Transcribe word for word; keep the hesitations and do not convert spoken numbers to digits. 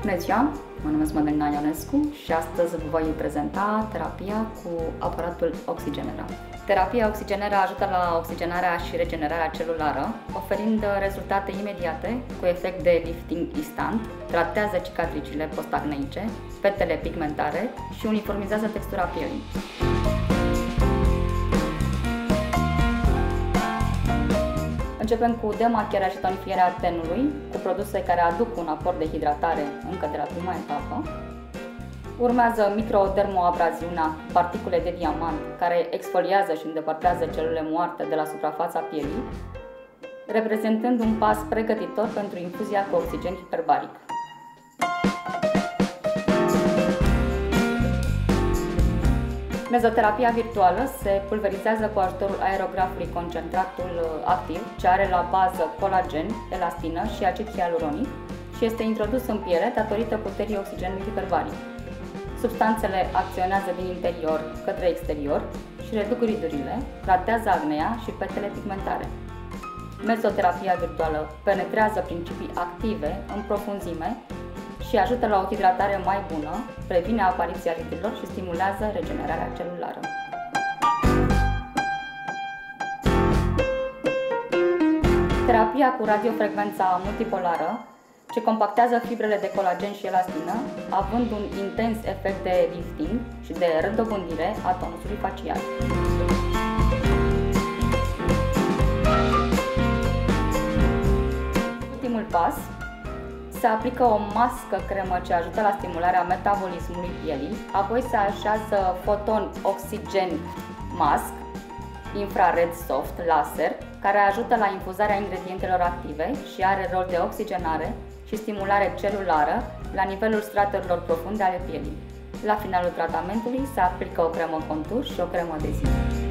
Bună ziua! Mă numesc Mădălina Ionescu și astăzi vă voi prezenta terapia cu aparatul Oxygenera. Terapia Oxygenera ajută la oxigenarea și regenerarea celulară, oferind rezultate imediate cu efect de lifting instant, tratează cicatricile postacneice, petele pigmentare și uniformizează textura pielii. Începem cu demacherea și tonifierea tenului, cu produse care aduc un aport de hidratare încă de la prima etapă. Urmează microdermoabraziunea, particule de diamant, care exfoliază și îndepărtează celulele moarte de la suprafața pielii, reprezentând un pas pregătitor pentru infuzia cu oxigen hiperbaric. Mezoterapia virtuală se pulverizează cu ajutorul aerografului concentratul activ, ce are la bază colagen, elastină și acid hialuronic și este introdus în piele datorită puterii oxigenului hiperbaric. Substanțele acționează din interior către exterior și reduc ridurile, tratează acnea și petele pigmentare. Mezoterapia virtuală penetrează principii active în profunzime și ajută la o hidratare mai bună, previne apariția ridurilor și stimulează regenerarea celulară. Terapia cu radiofrecvența multipolară, ce compactează fibrele de colagen și elastină, având un intens efect de lifting și de redobândire a tonusului facial. Ultimul pas. Se aplică o mască cremă ce ajută la stimularea metabolismului pielii, apoi se așează foton oxigen mask, infrared soft, laser, care ajută la infuzarea ingredientelor active și are rol de oxigenare și stimulare celulară la nivelul straturilor profunde ale pielii. La finalul tratamentului se aplică o cremă contur și o cremă de zi.